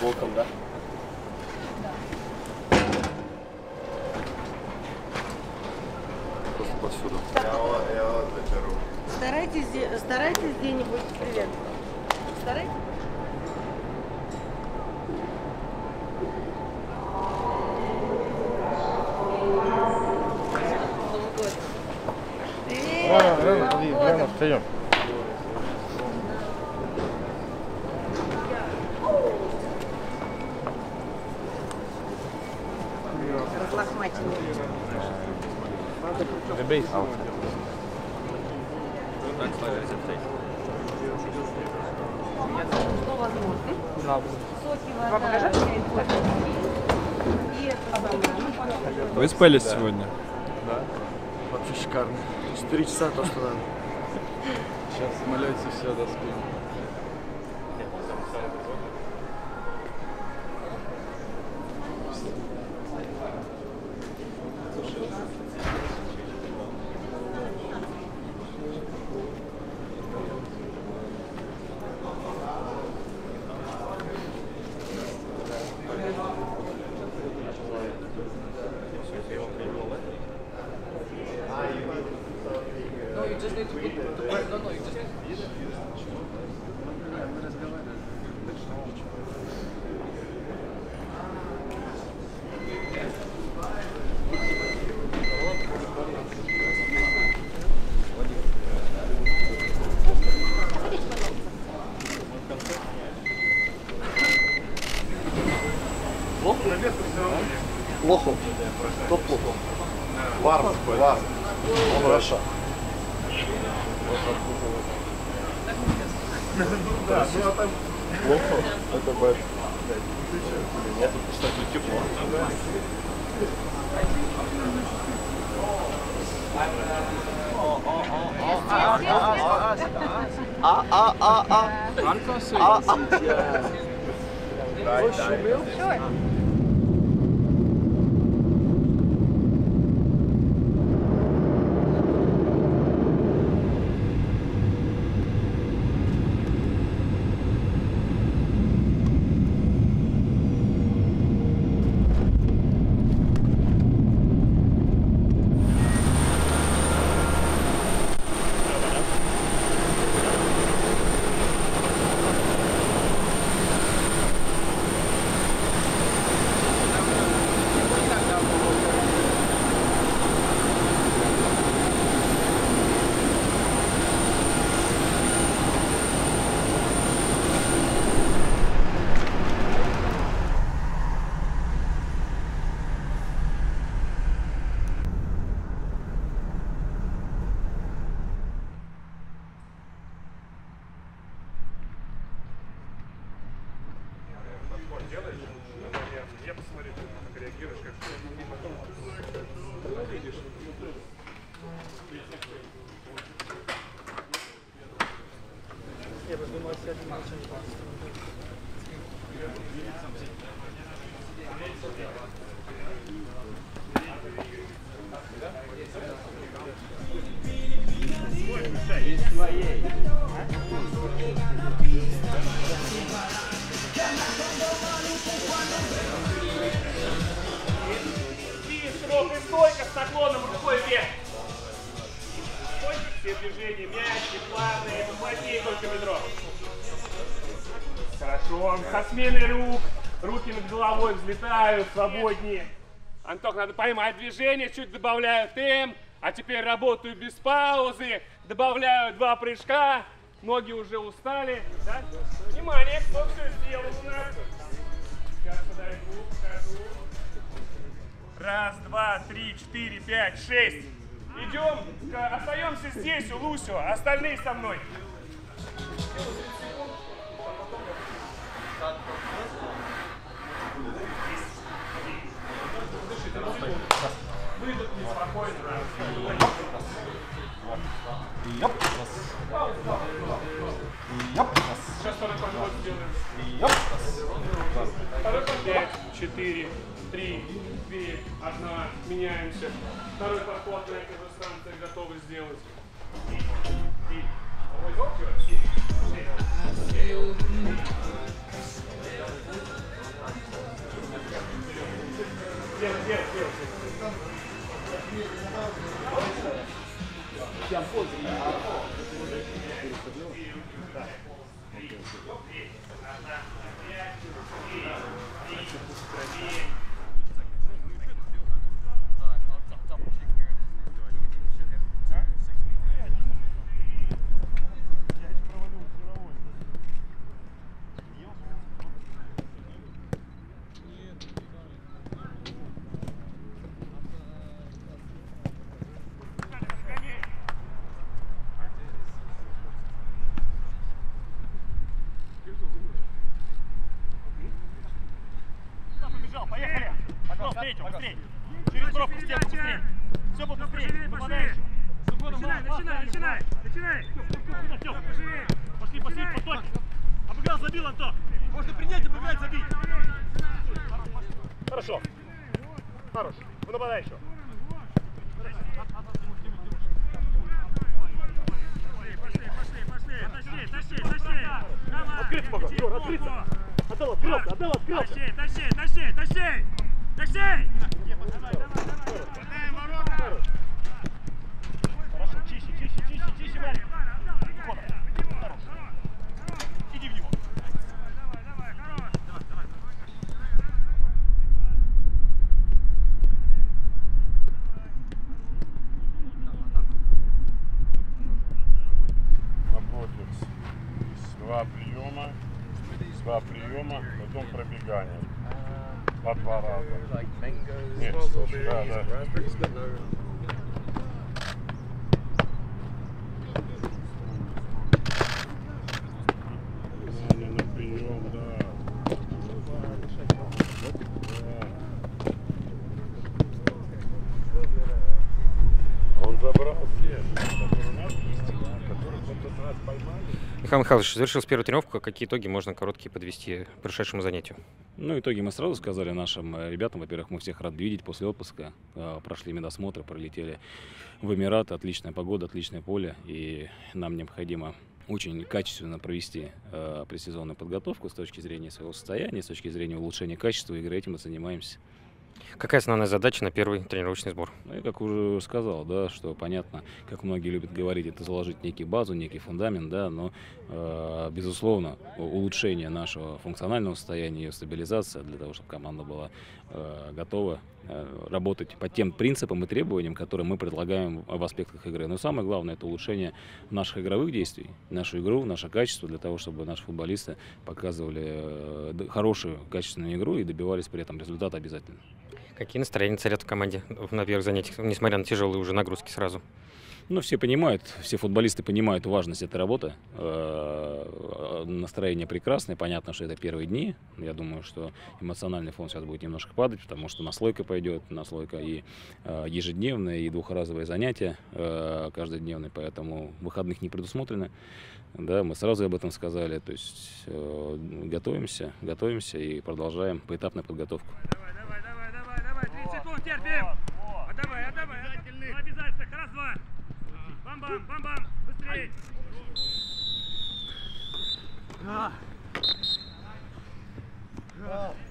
боком, да? Просто повсюду. Я вот беру. Старайтесь где-нибудь. Привет. Старайтесь. Рано встаем. Разлохмаченный. The base out. Что возможно? Соки, вода, и это. Выспались сегодня? Да. Вообще шикарно. 4 часа то, что надо. Сейчас в самолете все доспим. Плохо. Кто плохо? Вар. Он хорошо. Да, ну а там плохо. Это бэд. Нет, тут, кстати, тепло. Я посмотрю, как реагируешь, как потом видишь. Я бы думал, что это Без своей. Широкая стойка с наклоном рукой вверх. Стойка, все движения мягкие, плавные, поплотнее только бедро. Хорошо, со сменой рук. Руки над головой взлетают, свободнее. Антох, надо поймать движение, чуть добавляю темп. А теперь работаю без паузы, добавляю 2 прыжка. Ноги уже устали. Да? Внимание, кто все сделал у нас? Сейчас подойду, покажу. 1, 2, 3, 4, 5, 6. Идем, остаемся здесь, у Лусио, остальные со мной. Выдохни спокойно. Сейчас второй подход сделаем. Второй подход. 5, 4, 3, 2, 1. Меняемся. Второй подход на этой же станции готовы сделать. Побежал, поехали! Пошел, третью, быстрее! Через бровку, в стенку, быстрее! Все было быстрее, попадаешь! Начинай! Пошли, потоки! Обыграл, забил, Антон! Можно принять, обыграть, забить! Хорошо! Хорош! Вы нападай еще! Пошли! Открыться могу! Юр, открыться! Отдал, открылся! Тащи! Хорошо, чище, Марик! Хорош! Иди в него! Напротив. Два приема, потом пробегание. По 2 раза. Нет, да. На прием, да. Он забрал все, которые в этот раз поймали. Михаил Михайлович, завершилась первая тренировка. Какие итоги можно короткие подвести к прошедшему занятию? Ну, итоги мы сразу сказали нашим ребятам. Во-первых, мы всех рады видеть после отпуска. Прошли медосмотры, пролетели в Эмираты. Отличная погода, отличное поле. И нам необходимо очень качественно провести предсезонную подготовку с точки зрения своего состояния, с точки зрения улучшения качества игры. Этим мы занимаемся. Какая основная задача на первый тренировочный сбор? Ну, я как уже сказал, да, что понятно, как многие любят говорить, это заложить некий базу, некий фундамент, да, но, безусловно, улучшение нашего функционального состояния, ее стабилизация для того, чтобы команда была готова работать по тем принципам и требованиям, которые мы предлагаем в аспектах игры. Но самое главное — это улучшение наших игровых действий, нашу игру, наше качество, для того, чтобы наши футболисты показывали хорошую, качественную игру и добивались при этом результата обязательно. Какие настроения царят в команде на первых занятиях, несмотря на тяжелые уже нагрузки сразу? Ну, все понимают, все футболисты понимают важность этой работы. Настроение прекрасное, понятно, что это первые дни. Я думаю, что эмоциональный фон сейчас будет немножко падать, потому что наслойка пойдет, наслойка и ежедневная, и двухразовые занятия каждодневные, поэтому выходных не предусмотрено. Да, мы сразу об этом сказали, то есть готовимся и продолжаем поэтапную подготовку. Давай, 30 секунд, терпим! Отдавай! Обязательно, раз-два! Бам-бам! Быстрей!